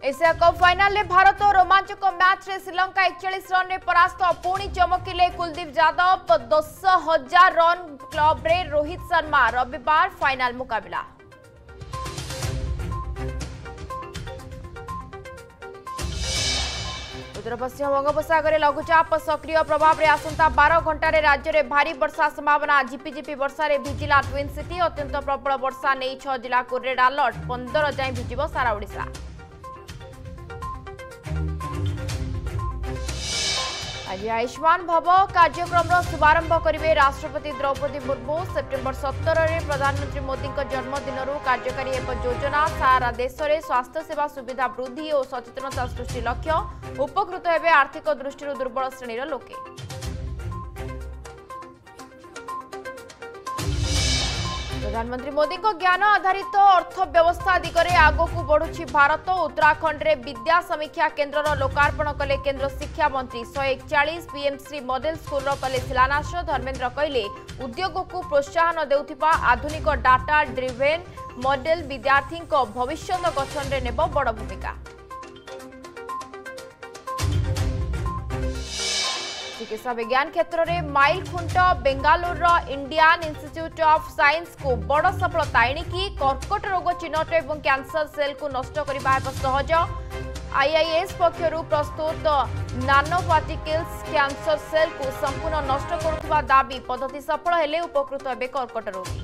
Asia cup final में भारत रोमांचक match रे श्रीलंका 41 रन रे परास्त पुणी चमकिले कुलदीप यादव 10,000 रन क्लब रे रोहित शर्मा रविवार फाइनल मुकाबला। उत्तर पश्चिम बंगोपसागर लघुचाप सक्रिय प्रभाव में आसंता 12 घंटे राज्य में भारी वर्षा संभावना। झिपिझिपि वर्षा रे भिजिला ट्विन सिटी अत्यंत प्रबल वर्षा नहीं 6 जिला को रेड अलर्ट 15 जाए भिजिब सारा ओडिशा। आज आयुष्मान भव कार्यक्रम शुभारंभ करेंगे राष्ट्रपति द्रौपदी मुर्मू। सेप्टेम्बर 17 में प्रधानमंत्री मोदी जन्मदिन कार्यकारी एक योजना सारा देश में स्वास्थ्य सेवा सुविधा वृद्धि और सचेतनता सृष्टि लक्ष्य। उपकृत हेबे आर्थिक दृष्टि दुर्बल श्रेणीर लोके। प्रधानमंत्री मोदी को ज्ञान आधारित अर्थव्यवस्था दिगरे आगक बढ़ुछि भारत। उत्तराखंड रे विद्या समीक्षा केन्द्र लोकार्पण कले केन्द्र शिक्षा मंत्री। 141 पीएमसी मॉडल स्कूल कले शिलान्यास। धर्मेन्द्र कहले उद्योग को प्रोत्साहन देउथिबा आधुनिक डाटा ड्रिवेन मॉडल विद्यार्थी भविष्य गठन रे नेब बड़ भूमिका। चिकित्सा विज्ञान क्षेत्र में माइल खुंट Bengaluru Indian Institute of Science को बड़ सफलता एणिकी कर्कट रोग चिन्हट और कैंसर सेल को नष्ट करने सहज। आईआईएस पक्षर प्रस्तुत नानो पार्टिकल्स कैंसर सेल को संपूर्ण नष्ट करुवा दाबी। पद्धति सफल हेले उपकृत हेबे कर्कट रोगी।